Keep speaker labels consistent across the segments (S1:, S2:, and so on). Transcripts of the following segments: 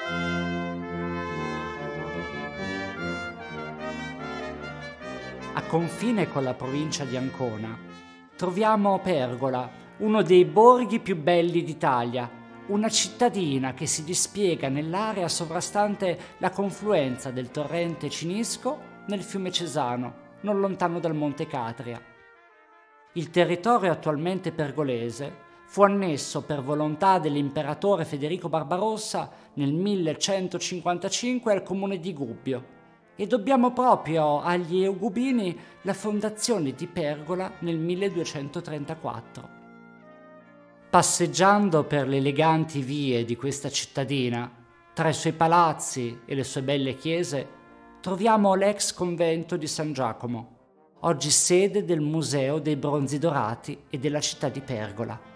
S1: A confine con la provincia di Ancona troviamo Pergola, uno dei borghi più belli d'Italia, una cittadina che si dispiega nell'area sovrastante la confluenza del torrente Cinisco nel fiume Cesano, non lontano dal Monte Catria. Il territorio attualmente pergolese fu annesso per volontà dell'imperatore Federico Barbarossa nel 1155 al comune di Gubbio e dobbiamo proprio agli Eugubini la fondazione di Pergola nel 1234. Passeggiando per le eleganti vie di questa cittadina, tra i suoi palazzi e le sue belle chiese, troviamo l'ex convento di San Giacomo, oggi sede del Museo dei Bronzi Dorati e della città di Pergola.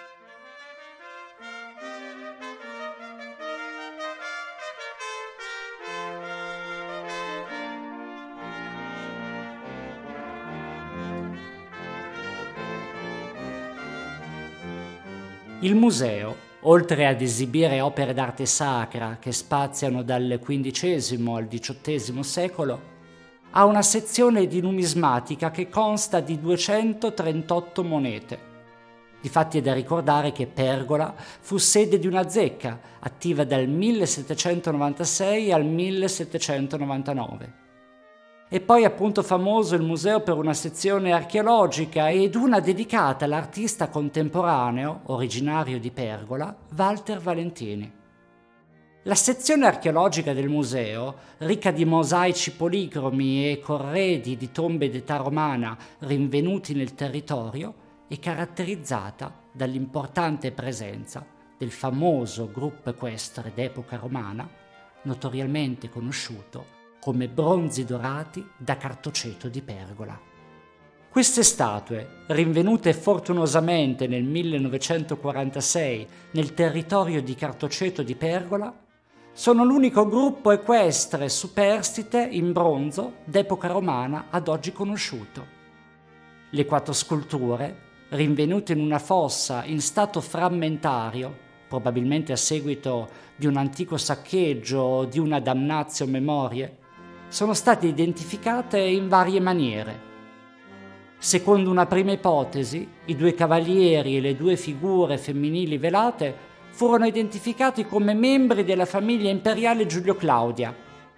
S1: Il museo, oltre ad esibire opere d'arte sacra che spaziano dal XV al XVIII secolo, ha una sezione di numismatica che consta di 238 monete. Difatti è da ricordare che Pergola fu sede di una zecca attiva dal 1796 al 1799. E poi appunto famoso il museo per una sezione archeologica ed una dedicata all'artista contemporaneo, originario di Pergola, Walter Valentini. La sezione archeologica del museo, ricca di mosaici policromi e corredi di tombe d'età romana rinvenuti nel territorio, è caratterizzata dall'importante presenza del famoso gruppo equestre d'epoca romana, notoriamente conosciuto come Bronzi Dorati da Cartoceto di Pergola. Queste statue, rinvenute fortunosamente nel 1946 nel territorio di Cartoceto di Pergola, sono l'unico gruppo equestre superstite in bronzo d'epoca romana ad oggi conosciuto. Le 4 sculture, rinvenute in una fossa in stato frammentario, probabilmente a seguito di un antico saccheggio o di una damnatio memoriae, sono state identificate in varie maniere. Secondo una prima ipotesi, i 2 cavalieri e le 2 figure femminili velate furono identificati come membri della famiglia imperiale Giulio-Claudia.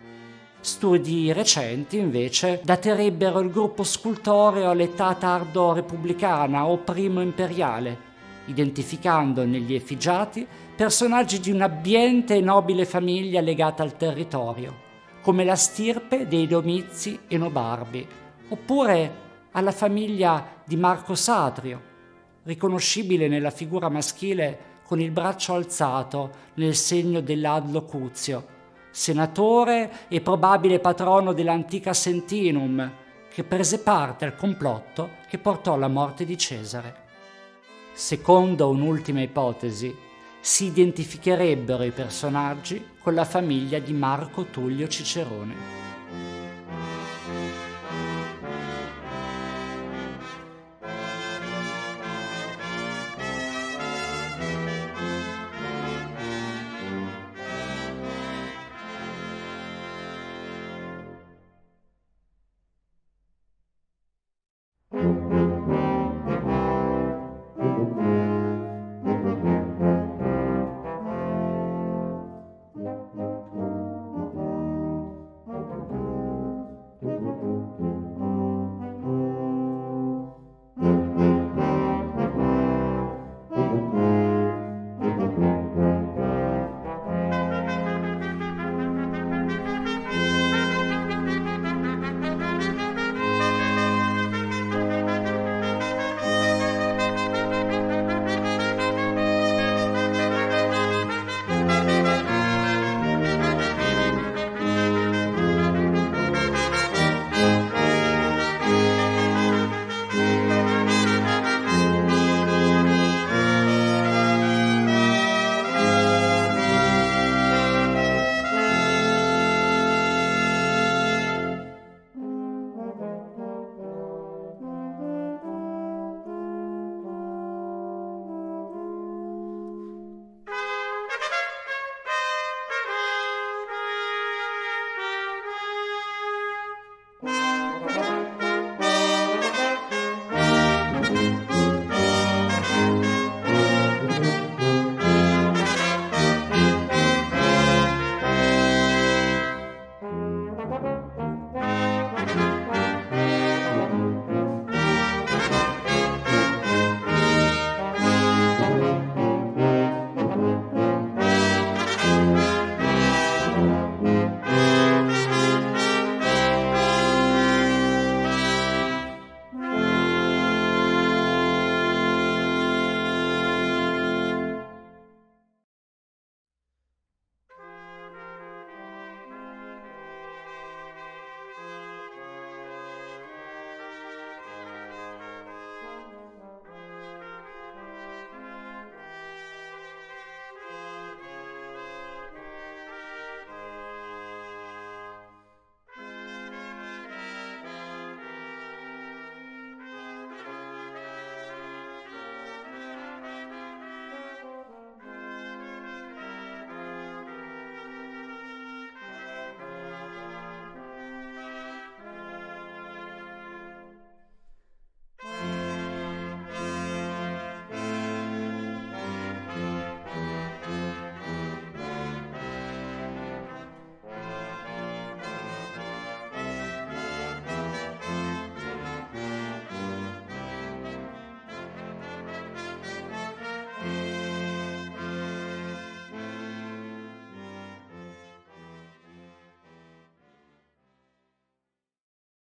S1: Studi recenti, invece, daterebbero il gruppo scultoreo all'età tardo-repubblicana o primo imperiale, identificando negli effigiati personaggi di un'abbiente e nobile famiglia legata al territorio, come la stirpe dei Domizi e Nobarbi, oppure alla famiglia di Marco Satrio, riconoscibile nella figura maschile con il braccio alzato nel segno dell'adlocuzio, senatore e probabile patrono dell'antica Sentinum, che prese parte al complotto che portò alla morte di Cesare. Secondo un'ultima ipotesi, si identificherebbero i personaggi con la famiglia di Marco Tullio Cicerone.